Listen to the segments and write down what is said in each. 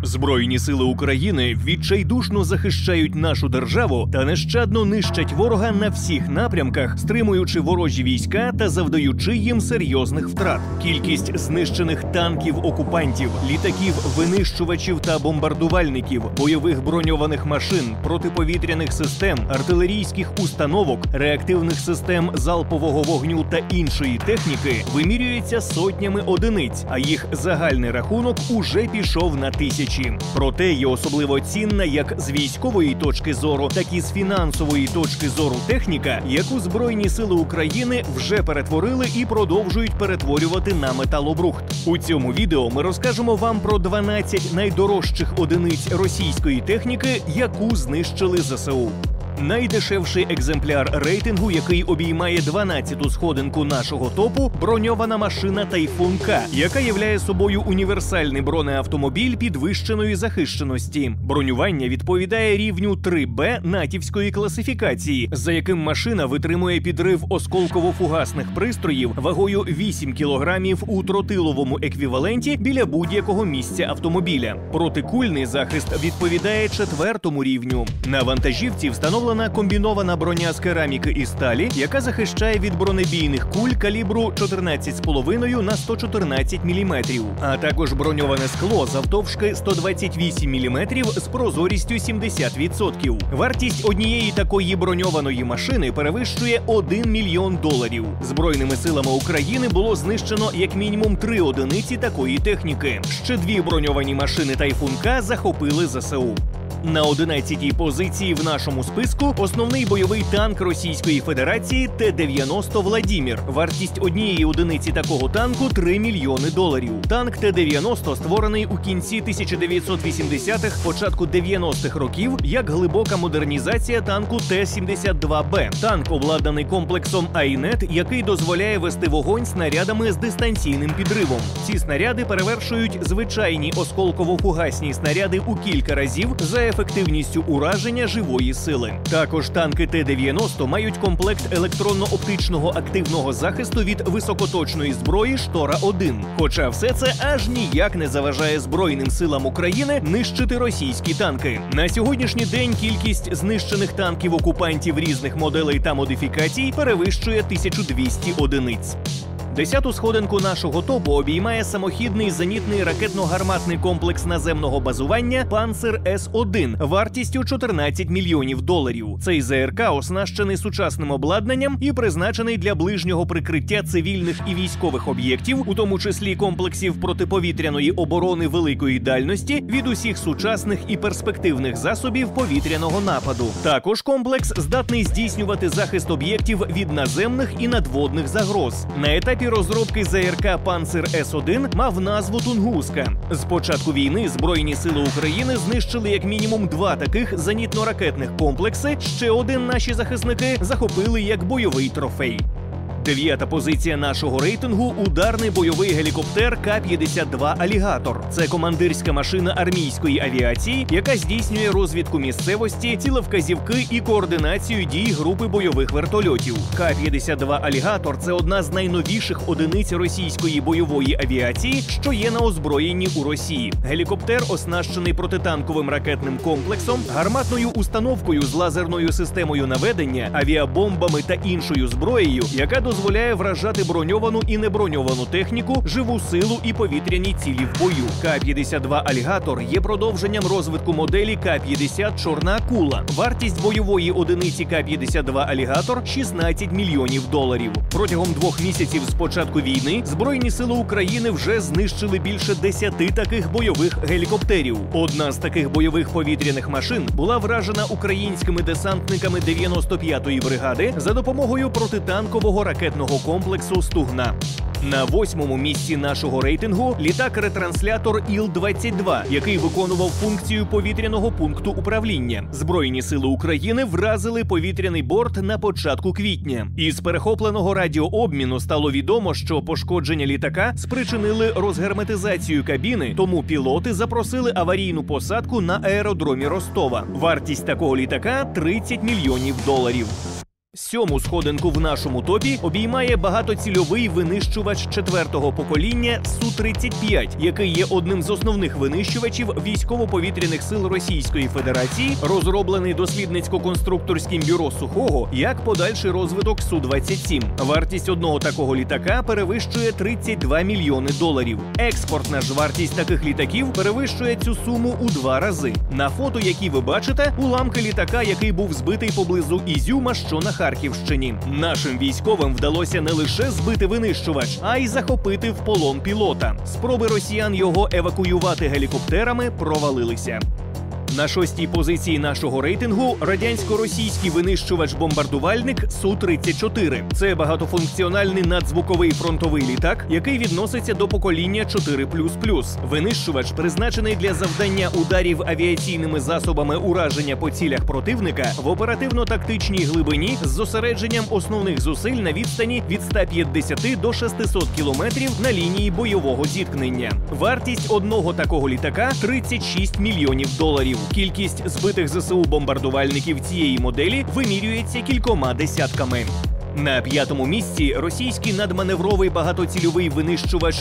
Збройні сили України відчайдушно захищають нашу державу та нещадно нищать ворога на всіх напрямках, стримуючи ворожі війська та завдаючи їм серйозних втрат. Кількість знищених танків окупантів, літаків, винищувачів та бомбардувальників, бойових броньованих машин, протиповітряних систем, артилерійських установок, реактивних систем залпового вогню та іншої техніки вимірюється сотнями одиниць, а їх загальний рахунок уже пішов на тисячі. Проте є особливо цінна як з військової точки зору, так і з фінансової точки зору техніка, яку Збройні сили України вже перетворили і продовжують перетворювати на металобрухт. У цьому відео ми розкажемо вам про 12 найдорожчих одиниць російської техніки, яку знищили ЗСУ. Найдешевший екземпляр рейтингу, який обіймає 12-ту сходинку нашого топу, броньована машина Тайфун К, яка являє собою універсальний бронеавтомобіль підвищеної захищеності. Бронювання відповідає рівню 3Б натівської класифікації, за яким машина витримує підрив осколково-фугасних пристроїв вагою 8 кілограмів у тротиловому еквіваленті біля будь-якого місця автомобіля. Протикульний захист відповідає 4-му рівню. На вантажівці встановлена комбінована броня з кераміки і сталі, яка захищає від бронебійних куль калібру 14,5 на 114 мм, а також броньоване скло завтовшки 128 мм з прозорістю 70%. Вартість однієї такої броньованої машини перевищує $1 мільйон. Збройними силами України було знищено як мінімум 3 одиниці такої техніки. Ще 2 броньовані машини Тайфун К захопили ЗСУ. На 11-й позиції в нашому списку основний бойовий танк Російської Федерації Т-90 «Владімір». Вартість однієї одиниці такого танку – $3 мільйони. Танк Т-90 створений у кінці 1980-х, початку 90-х років як глибока модернізація танку Т-72Б. Танк обладнаний комплексом Айнет, який дозволяє вести вогонь снарядами з дистанційним підривом. Ці снаряди перевершують звичайні осколково-фугасні снаряди у кілька разів за ефективністю ураження живої сили. Також танки Т-90 мають комплект електронно-оптичного активного захисту від високоточної зброї «Штора-1». Хоча все це аж ніяк не заважає Збройним силам України нищити російські танки. На сьогоднішній день кількість знищених танків окупантів різних моделей та модифікацій перевищує 1200 одиниць. 10-ту сходинку нашого топу обіймає самохідний зенітний ракетно-гарматний комплекс наземного базування «Панцир С-1» вартістю $14 мільйонів. Цей ЗРК оснащений сучасним обладнанням і призначений для ближнього прикриття цивільних і військових об'єктів, у тому числі комплексів протиповітряної оборони великої дальності від усіх сучасних і перспективних засобів повітряного нападу. Також комплекс здатний здійснювати захист об'єктів від наземних і надводних загроз. На етапі розробки ЗРК «Панцир С-1» мав назву «Тунгуска». З початку війни Збройні сили України знищили як мінімум 2 таких зенітно-ракетних комплекси, ще один наші захисники захопили як бойовий трофей. 9-та позиція нашого рейтингу – ударний бойовий гелікоптер К-52 «Алігатор». Це командирська машина армійської авіації, яка здійснює розвідку місцевості, цілевказівки і координацію дій групи бойових вертольотів. К-52 «Алігатор» – це одна з найновіших одиниць російської бойової авіації, що є на озброєнні у Росії. Гелікоптер оснащений протитанковим ракетним комплексом, гарматною установкою з лазерною системою наведення, авіабомбами та іншою зброєю, яка дозволяє вражати броньовану і неброньовану техніку, живу силу і повітряні цілі в бою. К-52 «Алігатор» є продовженням розвитку моделі К-50 «Чорна акула». Вартість бойової одиниці К-52 «Алігатор» – $16 мільйонів. Протягом 2 місяців з початку війни Збройні сили України вже знищили більше 10 таких бойових гелікоптерів. Одна з таких бойових повітряних машин була вражена українськими десантниками 95-ї бригади за допомогою протитанкового ракетного комплексу «Стугна». На 8-му місці нашого рейтингу – літак-ретранслятор Іл-22, який виконував функцію повітряного пункту управління. Збройні сили України вразили повітряний борт на початку квітня. Із перехопленого радіообміну стало відомо, що пошкодження літака спричинили розгерметизацію кабіни, тому пілоти запросили аварійну посадку на аеродромі Ростова. Вартість такого літака – $30 мільйонів. Сьому сходинку в нашому топі обіймає багатоцільовий винищувач 4-го покоління Су-35, який є одним з основних винищувачів військово-повітряних сил Російської Федерації, розроблений дослідницько-конструкторським бюро Сухого як подальший розвиток Су-27. Вартість одного такого літака перевищує $32 мільйони. Експортна ж вартість таких літаків перевищує цю суму у 2 рази. На фото, які ви бачите, уламки літака, який був збитий поблизу Ізюма, що на Харківщині. Нашим військовим вдалося не лише збити винищувач, а й захопити в полон пілота. Спроби росіян його евакуювати гелікоптерами провалилися. На 6-й позиції нашого рейтингу радянсько-російський винищувач-бомбардувальник Су-34. Це багатофункціональний надзвуковий фронтовий літак, який відноситься до покоління 4++. Винищувач призначений для завдання ударів авіаційними засобами ураження по цілях противника в оперативно-тактичній глибині з зосередженням основних зусиль на відстані від 150 до 600 кілометрів на лінії бойового зіткнення. Вартість одного такого літака – $36 мільйонів. Кількість збитих ЗСУ бомбардувальників цієї моделі вимірюється кількома десятками. На 5-му місці російський надманевровий багатоцільовий винищувач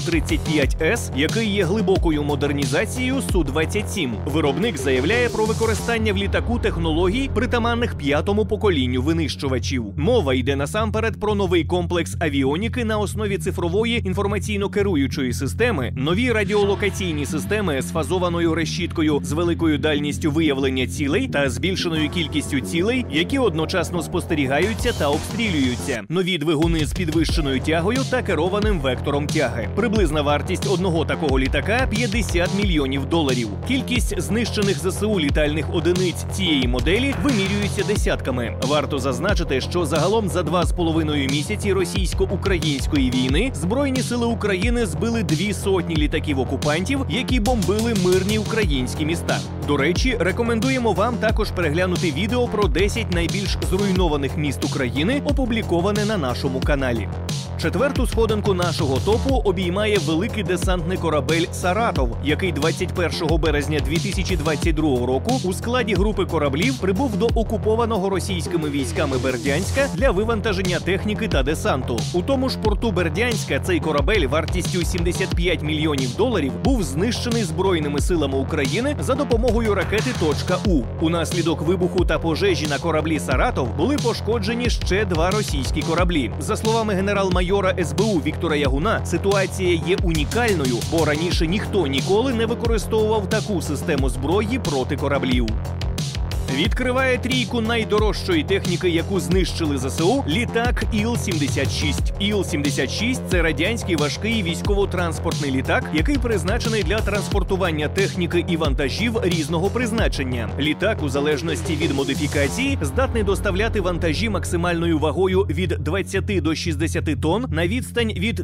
Су-35С, який є глибокою модернізацією Су-27. Виробник заявляє про використання в літаку технологій, притаманних 5-му поколінню винищувачів. Мова йде насамперед про новий комплекс авіоніки на основі цифрової інформаційно-керуючої системи, нові радіолокаційні системи з фазованою решіткою з великою дальністю виявлення цілей та збільшеною кількістю цілей, які одночасно спостерігаються та обстрілюються. Нові двигуни з підвищеною тягою та керованим вектором тяги. Приблизна вартість одного такого літака – $50 мільйонів. Кількість знищених ЗСУ літальних одиниць цієї моделі вимірюється десятками. Варто зазначити, що загалом за 2,5 місяці російсько-української війни Збройні сили України збили 200 літаків окупантів, які бомбили мирні українські міста. До речі, рекомендуємо вам також переглянути відео про 10 найбільш зруйнованих міст України, опубліковане на нашому каналі. 4-ту сходинку нашого топу обіймає великий десантний корабель «Саратов», який 21 березня 2022 року у складі групи кораблів прибув до окупованого російськими військами Бердянська для вивантаження техніки та десанту. У тому ж порту Бердянська цей корабель вартістю $75 мільйонів був знищений Збройними силами України за допомогою ракети «Точка-У». Унаслідок вибуху та пожежі на кораблі «Саратов» були пошкоджені ще 2 російські кораблі. За словами генерал-майора СБУ Віктора Ягуна, ситуація є унікальною, бо раніше ніхто ніколи не використовував таку систему зброї проти кораблів. Відкриває трійку найдорожчої техніки, яку знищили ЗСУ, літак Іл-76. Іл-76 – це радянський важкий військово-транспортний літак, який призначений для транспортування техніки і вантажів різного призначення. Літак, у залежності від модифікації, здатний доставляти вантажі максимальною вагою від 20 до 60 тонн на відстань від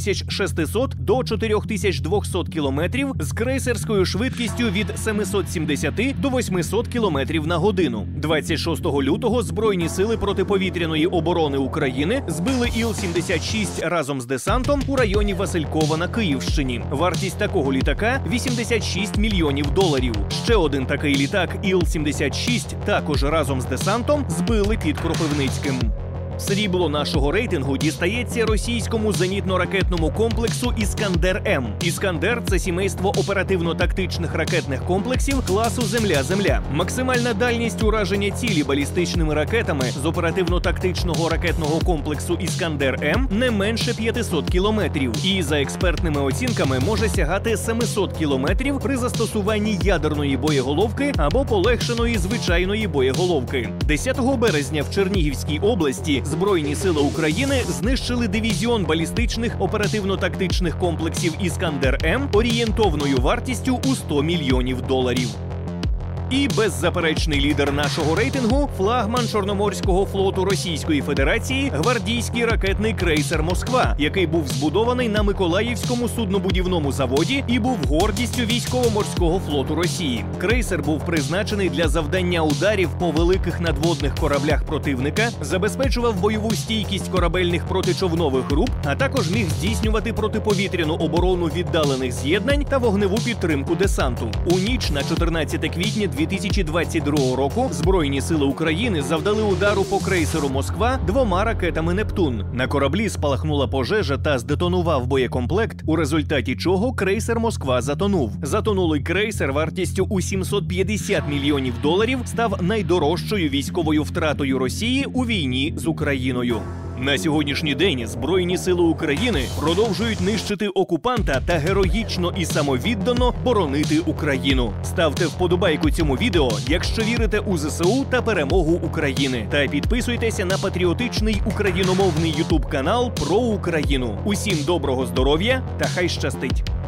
3600 до 4200 кілометрів з крейсерською швидкістю від 770 до 800 кілометрів на годину. 26 лютого Збройні сили протиповітряної оборони України збили Іл-76 разом з десантом у районі Василькова на Київщині. Вартість такого літака – $86 мільйонів. Ще один такий літак Іл-76 також разом з десантом збили під Кропивницьким. Срібло нашого рейтингу дістається російському зенітно-ракетному комплексу «Іскандер-М». «Іскандер» – це сімейство оперативно-тактичних ракетних комплексів класу «Земля-Земля». Максимальна дальність ураження цілі балістичними ракетами з оперативно-тактичного ракетного комплексу «Іскандер-М» не менше 500 кілометрів. І, за експертними оцінками, може сягати 700 кілометрів при застосуванні ядерної боєголовки або полегшеної звичайної боєголовки. 10 березня в Чернігівській області Збройні сили України знищили дивізіон балістичних оперативно-тактичних комплексів «Іскандер-М» орієнтовною вартістю у $100 мільйонів. І беззаперечний лідер нашого рейтингу – флагман Чорноморського флоту Російської Федерації гвардійський ракетний крейсер «Москва», який був збудований на Миколаївському суднобудівному заводі і був гордістю військово-морського флоту Росії. Крейсер був призначений для завдання ударів по великих надводних кораблях противника, забезпечував бойову стійкість корабельних протичовнових груп, а також міг здійснювати протиповітряну оборону віддалених з'єднань та вогневу підтримку десанту. У ніч на 14 квітня 2022 року Збройні сили України завдали удару по крейсеру «Москва» 2 ракетами «Нептун». На кораблі спалахнула пожежа та здетонував боєкомплект, у результаті чого крейсер «Москва» затонув. Затонулий крейсер вартістю у $750 мільйонів став найдорожчою військовою втратою Росії у війні з Україною. На сьогоднішній день Збройні сили України продовжують нищити окупанта та героїчно і самовіддано боронити Україну. Ставте вподобайку цьому відео, якщо вірите у ЗСУ та перемогу України. Та підписуйтеся на патріотичний україномовний ютуб-канал про Україну. Усім доброго здоров'я та хай щастить!